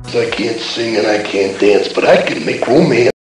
I can't sing and I can't dance, but I can make romance.